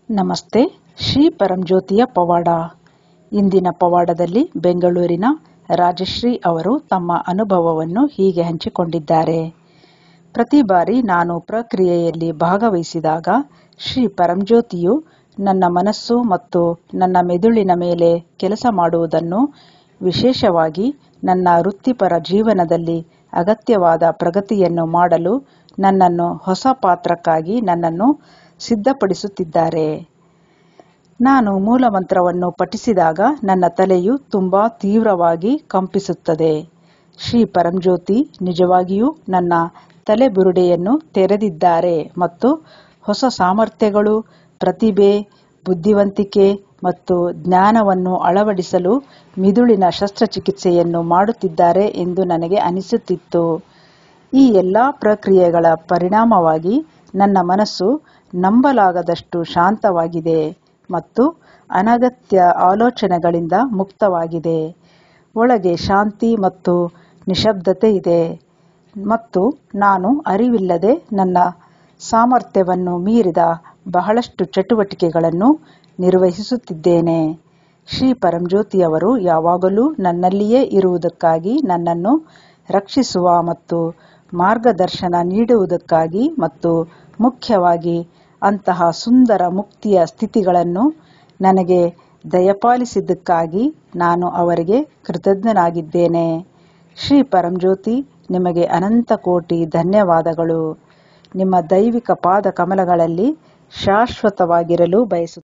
ನಮಸ್ತೆ. ಶ್ರೀ ಪರಂಜ್ಯೋತಿಯ ಪವಾಡ. ಇಂದಿನ ಪವಾಡದಲ್ಲಿ ಬೆಂಗಳೂರಿನ ರಾಜಶ್ರೀ ಅವರು ತಮ್ಮ ಅನುಭವವನ್ನು ಹೀಗೆ ಹಂಚಿಕೊಂಡಿದ್ದಾರೆ. ಪ್ರತಿ ಬಾರಿ ನಾನು ಪ್ರಕ್ರಿಯೆಯಲ್ಲಿ ಭಾಗವಹಿಸಿದಾಗ ಶ್ರೀ ಪರಂಜ್ಯೋತಿಯು ನನ್ನ ಮನಸ್ಸು ಮತ್ತು ನನ್ನ ಮೆದುಳಿನ ಮೇಲೆ ಕೆಲಸ ಮಾಡುವುದನ್ನು, ವಿಶೇಷವಾಗಿ ನನ್ನ ವೃತ್ತಿಪರ ಜೀವನದಲ್ಲಿ ಅಗತ್ಯವಾದ ಪ್ರಗತಿಯನ್ನು ಮಾಡಲು ನನ್ನನ್ನು ಹೊಸ ಪಾತ್ರಕ್ಕಾಗಿ ನನ್ನನ್ನು ಸಿದ್ಧಪಡಿಸುತ್ತಿದ್ದಾರೆ. ನಾನು ಮೂಲಮಂತ್ರವನ್ನು ಪಠಿಸಿದಾಗ ನನ್ನ ತಲೆಯು ತುಂಬಾ ತೀವ್ರವಾಗಿ ಕಂಪಿಸುತ್ತದೆ. ಶ್ರೀ ಪರಂಜ್ಯೋತಿ ನಿಜವಾಗಿಯೂ ನನ್ನ ತಲೆಬುರುಡೆಯನ್ನು ತೆರೆದಿದ್ದಾರೆ ಮತ್ತು ಹೊಸ ಸಾಮರ್ಥ್ಯಗಳು, ಪ್ರತಿಭೆ, ಬುದ್ಧಿವಂತಿಕೆ ಮತ್ತು ಜ್ಞಾನವನ್ನು ಅಳವಡಿಸಲು ಮಿದುಳಿನ ಶಸ್ತ್ರಚಿಕಿತ್ಸೆಯನ್ನು ಮಾಡುತ್ತಿದ್ದಾರೆ ಎಂದು ನನಗೆ ಅನಿಸುತ್ತಿತ್ತು. ಈ ಎಲ್ಲಾ ಪ್ರಕ್ರಿಯೆಗಳ ಪರಿಣಾಮವಾಗಿ ನನ್ನ ಮನಸ್ಸು ನಂಬಲಾಗದಷ್ಟು ಶಾಂತವಾಗಿದೆ ಮತ್ತು ಅನಗತ್ಯ ಆಲೋಚನೆಗಳಿಂದ ಮುಕ್ತವಾಗಿದೆ. ಒಳಗೆ ಶಾಂತಿ ಮತ್ತು ನಿಶ್ಶಬ್ದತೆ ಇದೆ ಮತ್ತು ನಾನು ಅರಿವಿಲ್ಲದೆ ನನ್ನ ಸಾಮರ್ಥ್ಯವನ್ನು ಮೀರಿದ ಬಹಳಷ್ಟು ಚಟುವಟಿಕೆಗಳನ್ನು ನಿರ್ವಹಿಸುತ್ತಿದ್ದೇನೆ. ಶ್ರೀ ಪರಂಜ್ಯೋತಿಯವರು ಯಾವಾಗಲೂ ನನ್ನಲ್ಲಿಯೇ ಇರುವುದಕ್ಕಾಗಿ, ನನ್ನನ್ನು ರಕ್ಷಿಸುವ ಮತ್ತು ಮಾರ್ಗದರ್ಶನ ನೀಡುವುದಕ್ಕಾಗಿ ಮತ್ತು ಮುಖ್ಯವಾಗಿ ಅಂತಹ ಸುಂದರ ಮುಕ್ತಿಯ ಸ್ಥಿತಿಗಳನ್ನು ನನಗೆ ದಯಪಾಲಿಸಿದ್ದಕ್ಕಾಗಿ ನಾನು ಅವರಿಗೆ ಕೃತಜ್ಞನಾಗಿದ್ದೇನೆ. ಶ್ರೀ ಪರಂಜ್ಯೋತಿ, ನಿಮಗೆ ಅನಂತ ಕೋಟಿ ಧನ್ಯವಾದಗಳು. ನಿಮ್ಮ ದೈವಿಕ ಪಾದ ಕಮಲಗಳಲ್ಲಿ ಶಾಶ್ವತವಾಗಿರಲು ಬಯಸುತ್ತೇನೆ.